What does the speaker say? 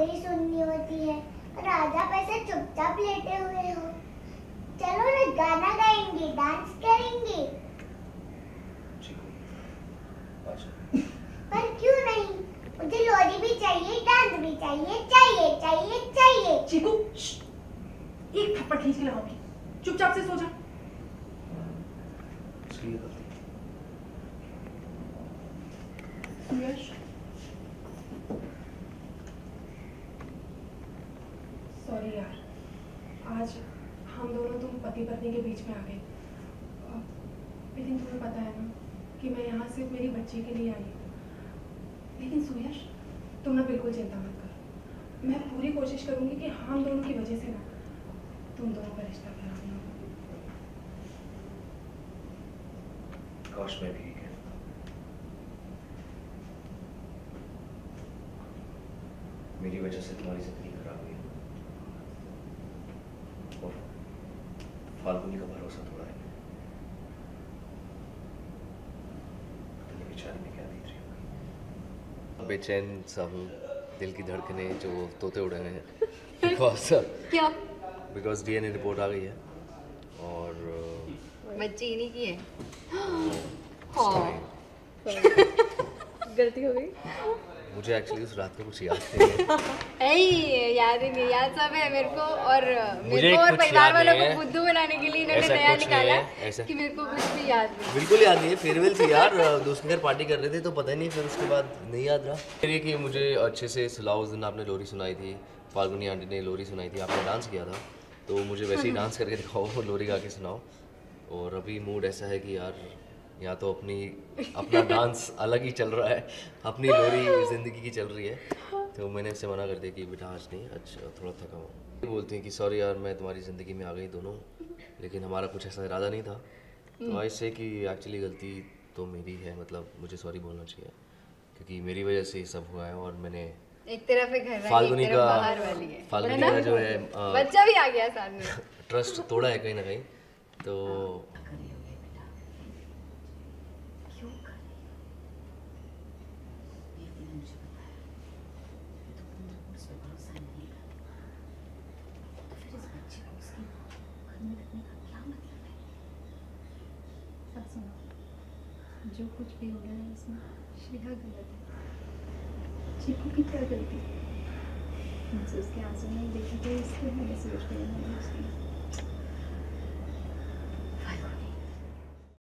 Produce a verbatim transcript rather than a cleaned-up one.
लोरी सुननी होती है और आधा पैसा चुपचाप लेटे हुए हो। चलो ना, गाना गाएंगे, डांस करेंगे। पर क्यों नहीं? मुझे लोरी भी चाहिए, डांस भी चाहिए, चाहिए चाहिए चाहिए। चीकू, एक थप्पड़ खींच के लगाऊंगी, चुपचाप से सो जा। यश, सॉरी यार, आज हम दोनों तुम पति पत्नी के बीच में आ गए। लेकिन तुम्हें पता है ना कि मैं यहाँ सिर्फ मेरी बच्ची के लिए आई हूँ। लेकिन सुयश, तुम ना बिल्कुल चिंता मत करो। मैं पूरी कोशिश करूंगी कि हम दोनों की वजह से ना तुम दोनों का रिश्ता खराब ना हो। काश मैं भी है। मेरी वजह से तुम्हारी जिंदगी खराब हुई और फाल्गुनी का भरोसा तोड़ा है। तुम्हें बेचारी में क्या देख रही हो? बेचैन सा हूँ, दिल की धड़कने जो तोते उड़े हुए हैं। बिकॉज क्या? बिकॉज डीएनए रिपोर्ट आ गई है और बच्ची इन्हीं की है। हाँ। गलती हो गई। मुझे एक्चुअली उस रात को कुछ याद नहीं है। ऐ याद ही नहीं, याद सब है मेरे को। और मेरे को और परिवार वालों को बुद्धू बनाने के लिए इन्होंने नया निकाला है कि मेरे को कुछ भी याद नहीं। बिल्कुल याद नहीं है। फेयरवेल थी यार, दोस्त के घर पार्टी कर रहे थे तो पता ही नहीं, फिर उसके बाद नहीं याद रहा। फिर ये कि मुझे अच्छे से सुलाओ। उस दिन आपने लोरी सुनाई थी, फाल्गुनी आंटी ने लोरी सुनाई थी, आपने डांस किया था, तो मुझे वैसे ही डांस करके दिखाओ, लोरी गा के सुनाओ। और अभी मूड ऐसा है कि यार या तो अपनी अपना डांस अलग ही चल रहा है, अपनी लोरी ज़िंदगी की चल रही है। तो मैंने उससे मना कर दिया कि बेटा आज नहीं, अच्छा थोड़ा थका हुआ। बोलती हैं कि सॉरी यार मैं तुम्हारी ज़िंदगी में आ गई दोनों, लेकिन हमारा कुछ ऐसा इरादा नहीं था। तो आई से कि एक्चुअली गलती तो मेरी है, मतलब मुझे सॉरी बोलना चाहिए क्योंकि मेरी वजह से ये सब हुआ है। और मैंने एक तरफ है घर फाल्गुनी का बाहर वाली है, फाल्गुनी का जो है बच्चा भी आ गया साथ में, ट्रस्ट तोड़ा है कहीं ना कहीं। तो जो कुछ भी हो रहा है इसमें श्रेया गलत है। चीकू की क्या गलती? मुझे उसके आंसू नहीं देखे थे, इसलिए मैंने सोच लिया मैंने उसकी